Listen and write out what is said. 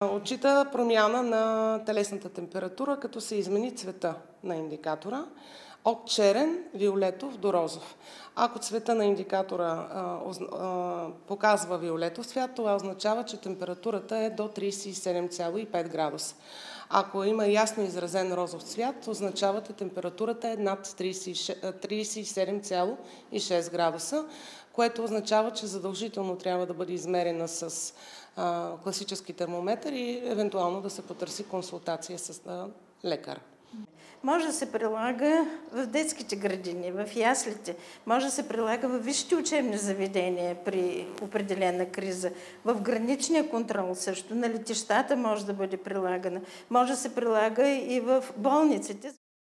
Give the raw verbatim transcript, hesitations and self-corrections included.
Отчита промяна на телесната температура, като се измени цвета на индикатора от черен, виолетов до розов. Ако цвета на индикатора а, а, показва виолетов цвят, това означава, че температурата е до тридесет и седем цяло и пет градуса. Ако има ясно изразен розов цвят, означава, че температурата е над тридесет и седем цяло и шест градуса, което означава, че задължително трябва да бъде измерена с а, класически термометър и евентуално да се потърси консултация с а, лекар. Може да се прилага в детските градини, в яслите, може да се прилага в висшите учебни заведения при определена криза, в граничния контрол също, на летищата може да бъде прилагана, може да се прилага и в болниците.